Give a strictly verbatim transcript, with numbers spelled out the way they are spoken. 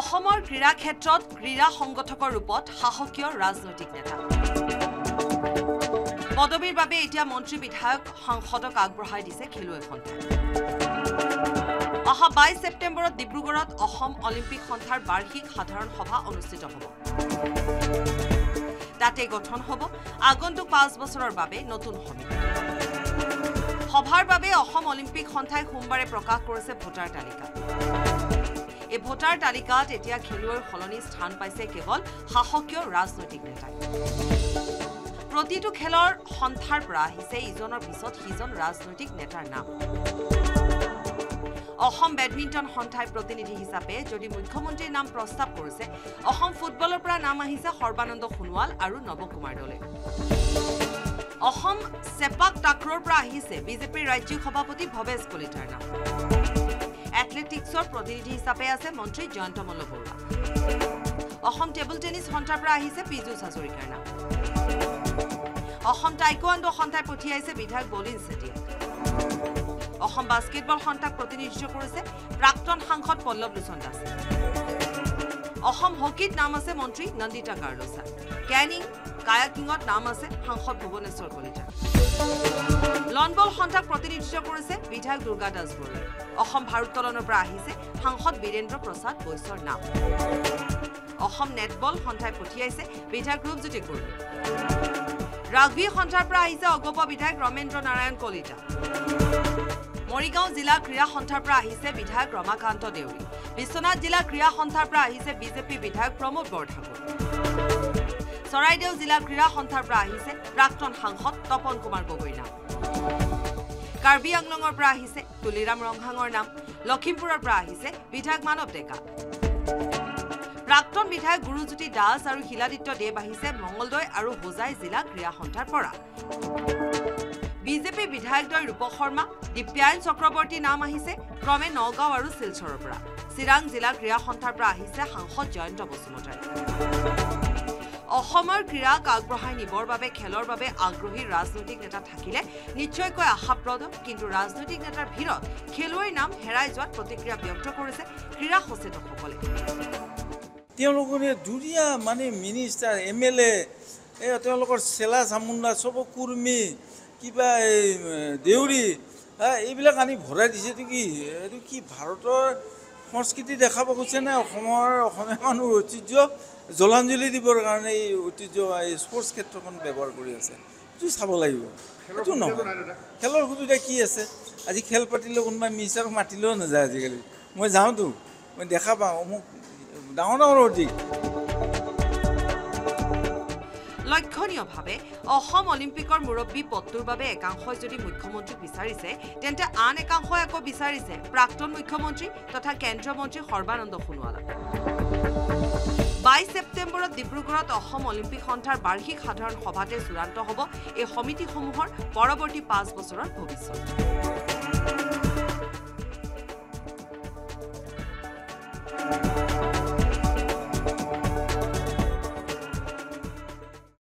অসমৰ ক্ৰীড়া ক্ষেত্ৰত ক্ৰীড়া সংগঠকৰ ৰূপত সাহসীয় ৰাজনৈতিক নেতা পদবীৰ বাবে এতিয়া মন্ত্ৰী বিধায়ক সাংসদক আগবঢ়াই দিছে খেলুৱৈ সন্থাই অহা বাইশ ছেপ্টেম্বৰত ডিব্ৰুগড়ত অসম অলিম্পিক সন্থাৰ বাৰ্ষিক সাধাৰণ সভা অনুষ্ঠিত হ'ব তাতে গঠন হ'ব আগন্তুক পাঁচ বছৰৰ বাবে নতুন সমিতি সভাৰ বাবে অসম অলিম্পিক সন্থাই সোমবাৰে প্ৰকাশ কৰিছে ভোটাৰ তালিকা এই ভোটাৰ তালিকাত এতিয়া খেলুৱৈৰ সলনি স্থান পাইছে কেৱল সাহসীয় ৰাজনৈতিক নেতা প্ৰতিটো খেলৰ সন্থাৰ পৰা আহিছে ইজনৰ পিছত সিজন ৰাজনৈতিক নেতাৰ নাম অসম বেডমিণ্টন সন্থাই প্ৰতিনিধি হিচাপে যদি মুখ্যমন্ত্ৰীৰ নাম প্ৰস্তাৱ কৰিছে অসম ফুটবলৰ পৰা নাম আহিছে সৰ্বানন্দ সোণোৱাল আৰু নৱকুমাৰ দলে অসম সেপাক টাক্ৰৰ পৰা আহিছে বিজেপিৰ ৰাজ্যিক সভাপতি ভৱেশ কলিতাৰ নাম এথলেটিক্সৰ প্ৰতিনিধি হিচাপে আছে মন্ত্ৰী জয়ন্ত মল্ল বৰুৱা অসম টেবল টেনিছ সন্থাৰ পৰা আহিছে পীযুষ হাজৰিকাৰ নাম অসম টাইকোৱাণ্ডো সন্থাই পঠিয়াইছে বিধায়ক বলিন চেতিয়া অসম বাস্কেটবল সন্থাক প্ৰতিনিধিত্ব কৰিছে প্ৰাক্তন সাংসদ পল্লৱ লোচন দাস অসম হকীত নাম আছে মন্ত্ৰী নন্দিতা কাৰ্লোচা কেনিং কায়াকিঙত নাম আছে সাংসদ ভুৱনেশ্বৰ কলিতা লনবল সন্থাক প্ৰতিনিধিত্ব কৰিছে বিধায়ক দুৰ্গা দাস বৰুৱা অসম ভাৰোত্তোলনৰ পৰা আহিছে সাংসদ বীৰেন্দ্ৰ প্ৰসাদ বৈশ্যৰ নাম অসম নেটবল সন্থাই পঠিয়াইছে বিধায়ক ৰূপজ্যোতি কুৰ্মী ৰাগবী সন্থাৰ পৰা আহিছে অগপ বিধায়ক ৰমেন্দ্ৰ নাৰায়ণ কলিতা মৰিগাঁও জিলা ক্ৰীড়া সন্থাৰ পৰা আহিছে বিধায়ক ৰমাকান্ত দেউৰী বিশ্বনাথ জিলা ক্ৰীড়া সন্থাৰ পৰা আহিছে বিজেপি বিধায়ক প্ৰমোদ বৰঠাকুৰ চৰাইদেউ জিলা ক্ৰীড়া সন্থাৰ পৰা আহিছে প্ৰাক্তন সাংসদ তপন কুমাৰ গগৈৰ নাম কাৰ্বি আংলঙৰ পৰা আহিছে তুলিৰাম ৰংহাঙৰ নাম লখিমপুৰৰ পৰা আহিছে বিধায়ক মানৱ ডেকা প্ৰাক্তন বিধায়ক গুৰুজ্যোতি দাস আৰু শিলাদিত্য দেৱ আহিছে মঙ্গলদৈ আৰু হোজাই জিলা ক্ৰীড়া সন্থাৰ পৰা বিজেপি বিধায়কদ্বয় ৰূপ শৰ্মা দিব্যায়ন চক্ৰৱৰ্তী নাম আহিছে ক্ৰমে নগাঁও আৰু শিলচৰৰ পৰা চিৰাং জিলা ক্ৰীড়া সন্থাৰ পৰা আহিছে সাংসদ জয়ন্ত বসুমতাৰী অসমৰ ক্ৰীড়াক আগবঢ়াই নিবৰ বাবে খেলৰ বাবে আগ্ৰহী ৰাজনৈতিক নেতা থাকিলে নিশ্চয়কৈ আশাপ্ৰদ কিন্তু ৰাজনৈতিক নেতাৰ ভিৰত খেলুৱৈৰ নাম হেৰাই যোৱাত প্ৰতিক্ৰিয়া ব্যক্ত কৰিছে ক্ৰীড়া সচেতকসকলে তেওঁলোকে দুৰীয়া মানে মিনিষ্টাৰ এম এল এ তেওঁলোকৰ চেলা চামুণ্ডা চব কুৰ্মী কিবা এই দেউৰী এইবিলাক আনি ভৰাই দিছে এইটো কি এইটো কি ভাৰতৰ সংস্কৃতি দেখাব খুজিছে নে অসমৰ অসমীয়া মানুহৰ ঐতিহ্য জলাঞ্জলি দিবৰ কাৰণে এই ঐতিহ্য এই স্পৰ্টছ ক্ষেত্ৰখন ব্যৱহাৰ কৰি আছে এইটো চাব লাগিব এইটো নহয় খেলৰ সুবিধা কি আছে আজি খেল পাতিলেও কোনোবাই মিনিষ্টাৰক মাতিলেও নাযায় আজিকালি মই যাওঁতো মই দেখা পাওঁ মোক ডাঙৰ ডাঙৰ অধিক লক্ষণীয়ভাৱে অসম অলিম্পিকৰ মুৰব্বী পদটোৰ বাবে একাংশই যদি মুখ্যমন্ত্ৰীক বিচাৰিছে তেন্তে আন একাংশই আকৌ বিচাৰিছে প্ৰাক্তন মুখ্যমন্ত্ৰী তথা কেন্দ্ৰীয় মন্ত্ৰী সৰ্বানন্দ সোণোৱালক বাইশ ছেপ্টেম্বৰত ডিব্ৰুগড়ত অসম অলিম্পিক সন্থাৰ বাৰ্ষিক সাধাৰণ সভাতে চূড়ান্ত হ'ব এই সমিতিসমূহৰ পৰৱৰ্তী পাঁচ বছৰৰ ভৱিষ্যত